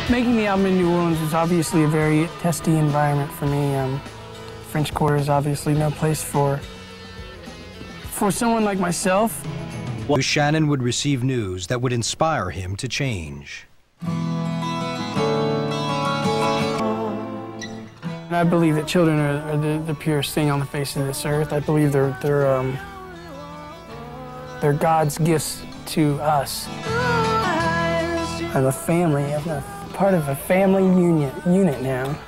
Making the album in New Orleans was obviously a very testy environment for me. French Quarter is obviously no place for someone like myself. Shannon would receive news that would inspire him to change. And I believe that children are the purest thing on the face of this earth. I believe they're God's gifts to us. I'm a family. I'm a part of a family unit now.